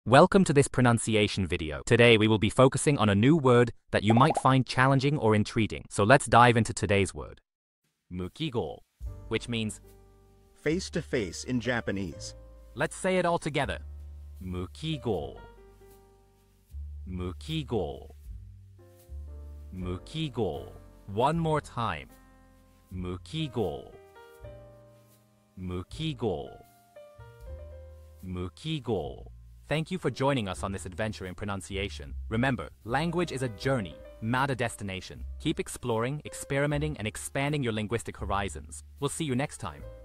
Welcome to this pronunciation video. Today we will be focusing on a new word that you might find challenging or intriguing. So let's dive into today's word. Mukigou, which means face to face in Japanese. Let's say it all together. Mukigou. Mukigou. Mukigou. One more time. Mukigou. Mukigou. Mukigou. Thank you for joining us on this adventure in pronunciation. Remember, language is a journey, not a destination. Keep exploring, experimenting, and expanding your linguistic horizons. We'll see you next time.